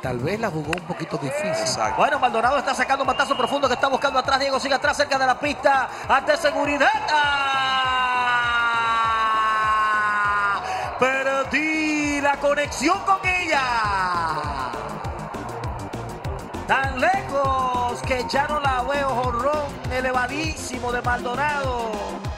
tal vez la jugó un poquito difícil. Exacto. Bueno, Maldonado está sacando un batazo profundo que está buscando atrás. Diego sigue atrás cerca de la pista. Ante seguridad. Perdí la conexión con ella. Tan lejos que ya no la veo. Jonrón elevadísimo de Maldonado.